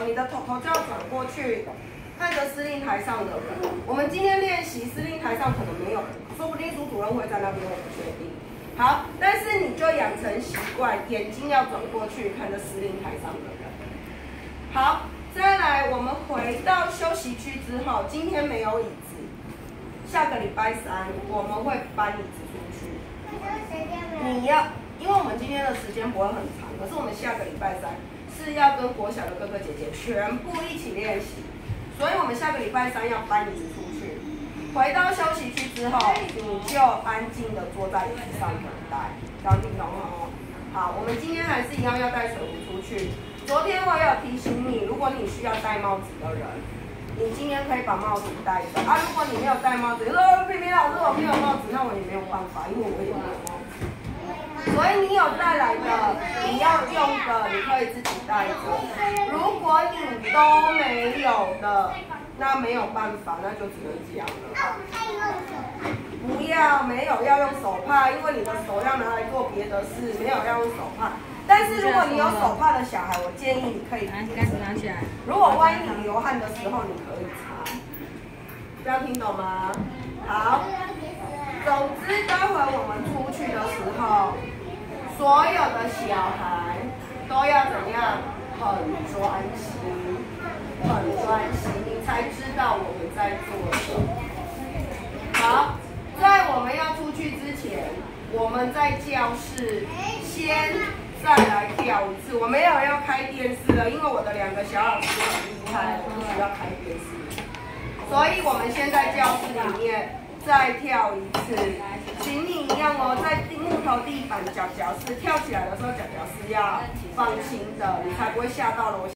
你的头就要转过去，看着司令台上的人。我们今天练习司令台上可能没有人，说不定苏主任会在那边，我不确定。好，但是你就养成习惯，眼睛要转过去，看着司令台上的人。好，再来，我们回到休息区之后，今天没有椅子，下个礼拜3我们会搬椅子出去。你要，因为我们今天的时间不会很长，可是我们下个礼拜3是要跟国小的哥哥姐姐全部一起练习，所以我们下个礼拜3要搬椅子出去。回到休息区之后，你就安静的坐在椅子上等待，这样听懂哦？好，我们今天还是一样要带水壶出去。昨天我有提醒你，如果你需要戴帽子的人，你今天可以把帽子戴着啊。如果你没有戴帽子，你说平平老师我没有帽子，那我也没有办法，因为我也没有帽子。所以你有带来的，你要用的，你可以自己带着。如果你都没有的，那没有办法，那就只能这样了。不要，没有要用手帕，因为你的手要拿来做别的事，没有要用手帕。但是如果你有手帕的小孩，我建议你可以拿起来。 如果万一你流汗的时候，你可以擦。这样听懂吗？好。总之，待会我们出去的时候，所有的小孩都要怎样？很专心，很专心，你才知道我们在做什么。好，在我们要出去之前，我们在教室先再来跳一次。我没有要开电视了，因为我的2个小老师很厉害，我不需要开电视。所以我们先在教室里面再跳一次，请你一样哦，在木头地板脚是跳起来的时候，脚是要放轻的，你才不会吓到楼下。